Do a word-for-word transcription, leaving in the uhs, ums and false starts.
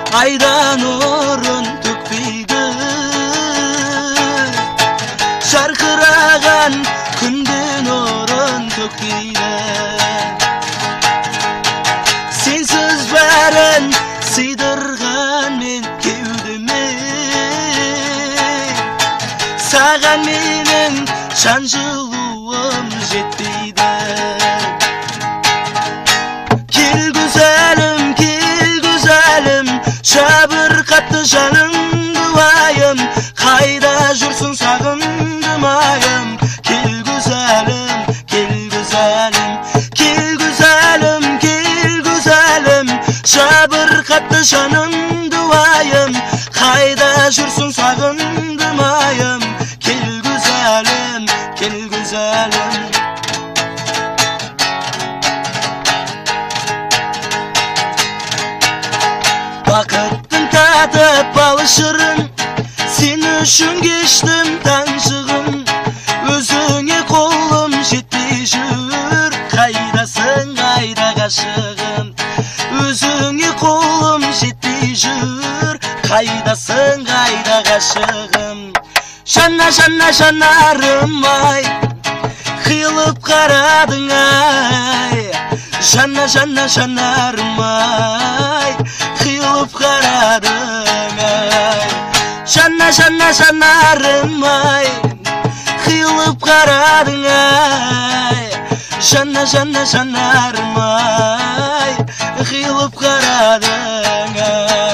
айдан орын төкпейді. Жарқыраған күнден орын төкпейді. Сенсіз бәрін сыйдырған мен кеудеме, саған менің жан жылуым жетпейді. Кел güzelim, кел güzelim, жабырқатты жанымды уайым, қайда жүрсің сағындым айым. Кел güzelim, кел güzelim, кел güzelim, кел güzelim, жабырқатты жанымды уайым, қайда жүрсің сағындым айым. Кел güzelim, кел güzelim. Бақыттың татып алышырын, сен үшін кештім таңшығын. Өзіңе қолым жетпей жүр, қайдасың қайда ғашығым. Өзіңе қолым жетпей жүр, қайдасың қайда ғашығым. Жана жана жанарым ай, қиылып қарадың ай. Жана жана жанарым ай, қиылып қарадың ай. Жана жана жанарым ай, қиылып қарадың ай. Жана жана жанарым ай, қиылып қарадың ай.